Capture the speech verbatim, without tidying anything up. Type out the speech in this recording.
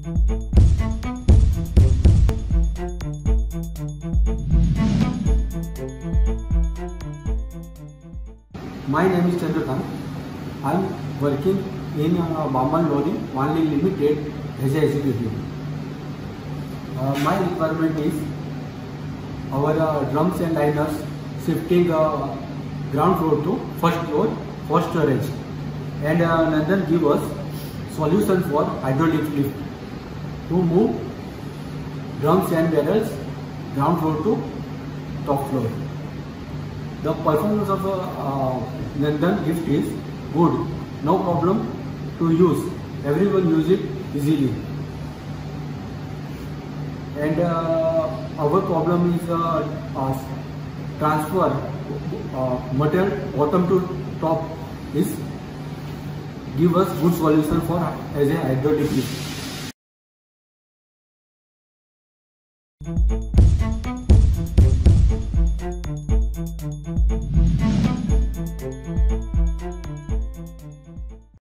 My name is Chandrakant. I am working in uh, Bamban Lorry Only Limited as a executive. Uh, my requirement is our uh, drums and liners shifting uh, ground floor to first floor for storage, and uh, Nandan give us solution for hydraulic lift to move drums and barrels ground floor to top floor. The performance of uh, Nandan lift is good, no problem to use. Everyone use it easily. And uh, our problem is uh, uh, transfer uh, material bottom to top is give us good solution for as a hydraulic lift.